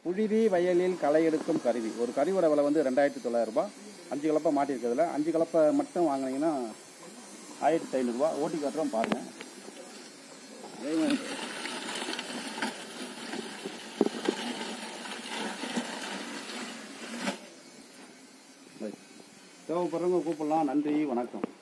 புழுதி வயலில் களை எடுக்கும் கருவி. ஒரு கருவியோட விலை வந்து 2900 ரூபாய். 5 கலப்பை மாட்டியிருக்கிறதுல 5 கலப்பை மட்டும் வாங்கினீங்கன்னா 1500 ரூபா. ஓட்டி காட்டுறோம் பாருங்கள். தேவைப்படுறவங்க கூப்பிடலாம். நன்றி, வணக்கம்.